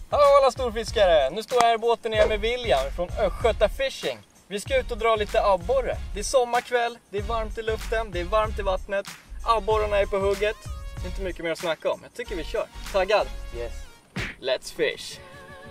Hallå alla storfiskare! Nu står jag här i båten igen med William från Östgöta Fishing. Vi ska ut och dra lite abborre. Det är sommarkväll, det är varmt i luften, det är varmt i vattnet. Abborrarna är på hugget. Det är inte mycket mer att snacka om. Jag tycker vi kör. Taggad? Yes. Let's fish!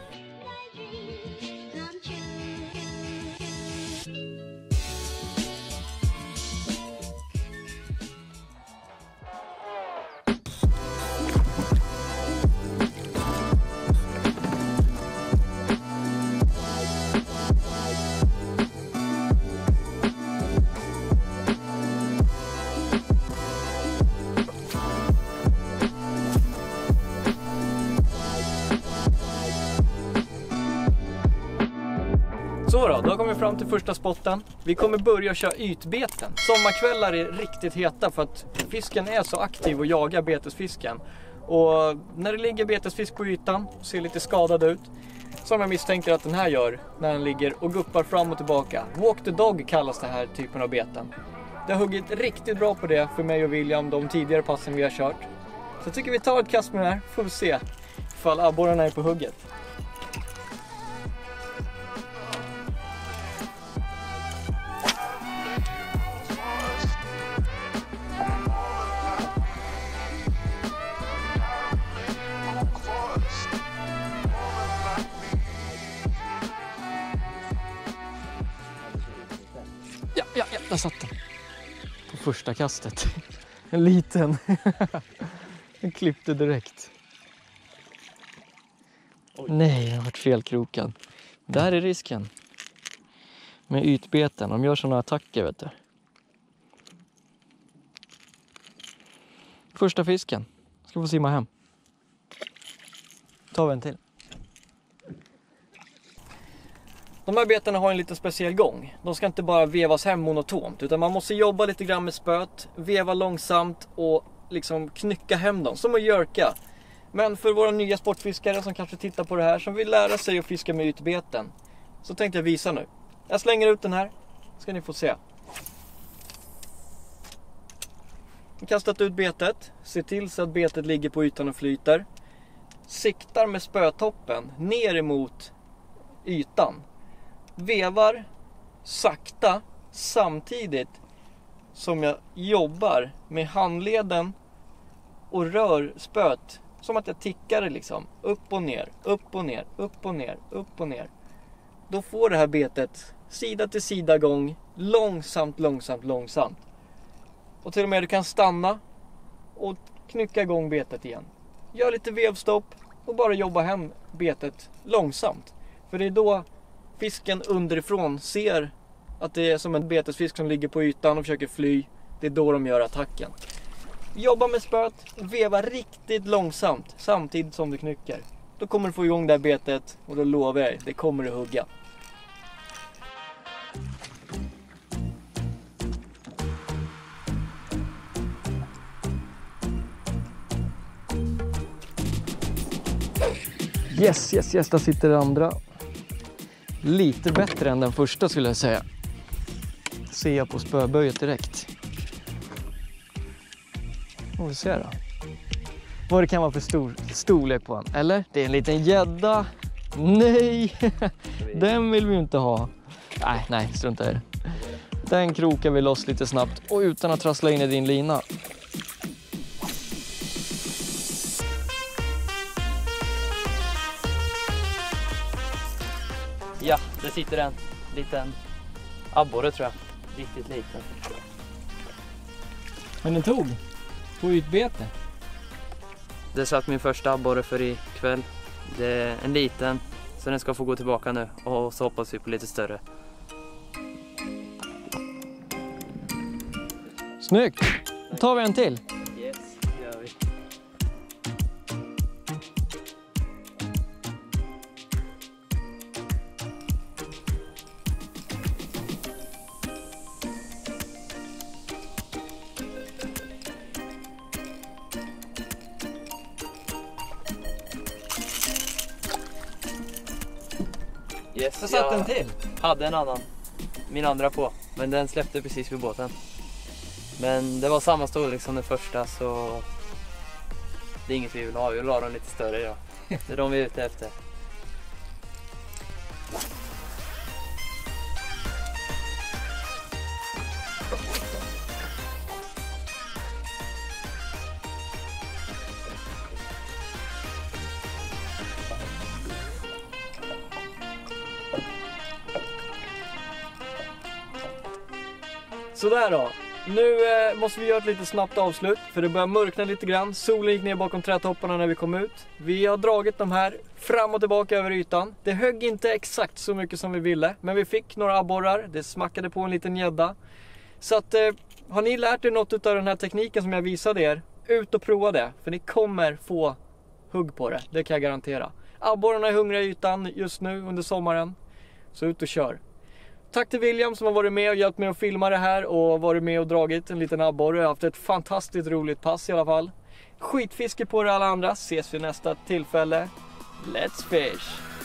Så då kommer vi fram till första spotten. Vi kommer börja köra ytbeten. Sommarkvällar är riktigt heta för att fisken är så aktiv och jagar betesfisken. Och när det ligger betesfisk på ytan och ser lite skadad ut, som jag misstänker att den här gör när den ligger och guppar fram och tillbaka. Walk the dog kallas det här typen av beten. Det har huggit riktigt bra på det för mig och William de tidigare passen vi har kört. Så jag tycker vi tar ett kast med den här, får vi se ifall abborrarna är på hugget. Ja, där satt den. På första kastet. En liten. Den klippte direkt. Oj. Nej, den har varit felkrokad. Där är risken. Med ytbeten. De gör sådana attacker, vet du. Första fisken. Ska få simma hem. Tar vi en till. De här betarna har en lite speciell gång. De ska inte bara vevas hem monotont, utan man måste jobba lite grann med spöt, veva långsamt och liksom knycka hem dem, som att jerka. Men för våra nya sportfiskare som kanske tittar på det här, som vill lära sig att fiska med ytbeten, så tänkte jag visa nu. Jag slänger ut den här, ska ni få se. Kastat ut betet, se till så att betet ligger på ytan och flyter. Siktar med spötoppen ner emot ytan. Vevar sakta samtidigt som jag jobbar med handleden och rör spöt som att jag tickar det liksom upp och ner, upp och ner, upp och ner, upp och ner. Då får det här betet sida till sida gång, långsamt. Och till och med du kan stanna och knycka igång betet igen. Gör lite vevstopp och bara jobba hem betet långsamt. För det är då fisken underifrån ser att det är som en betesfisk som ligger på ytan och försöker fly. Det är då de gör attacken. Jobba med spöt, veva riktigt långsamt samtidigt som du knycker. Då kommer du få igång det här betet och då lovar jag, det kommer du hugga. Yes, där sitter det andra. Lite bättre än den första skulle jag säga. Ser jag på spöböjet direkt. Får vi se då. Vad det kan vara för storlek på den. Eller? Det är en liten gädda. Nej! Den vill vi ju inte ha. Nej, strunta i det. Den krokar vi loss lite snabbt och utan att trassla in i din lina. Ja, det sitter en liten abborre tror jag. Riktigt liten. Men den tog på ytbete. Det satt min första abborre för ikväll. Det är en liten, så den ska få gå tillbaka nu. Och så hoppas vi på lite större. Snyggt! Då tar vi en till. Yes, det gör vi. Yes, jag satt en till. Hade en annan. Min andra på. Men den släppte precis vid båten. Men det var samma storlek som den första, så det är inget vi vill ha. Vi vill ha dem lite större idag. Det är de vi är ute efter. Sådär då. Nu måste vi göra ett lite snabbt avslut, för det börjar mörkna lite grann. Solen gick ner bakom trädtopparna när vi kom ut. Vi har dragit de här fram och tillbaka över ytan. Det högg inte exakt så mycket som vi ville, men vi fick några abborrar. Det smackade på en liten gädda. Så att, har ni lärt er något av den här tekniken som jag visade er, ut och prova det. För ni kommer få hugg på det, det kan jag garantera. Abborrarna är hungriga i ytan just nu under sommaren. Så ut och kör. Tack till William som har varit med och hjälpt mig att filma det här och varit med och dragit en liten abborre. Jag har haft ett fantastiskt roligt pass i alla fall. Skitfiske på er alla andra. Ses vid nästa tillfälle. Let's fish!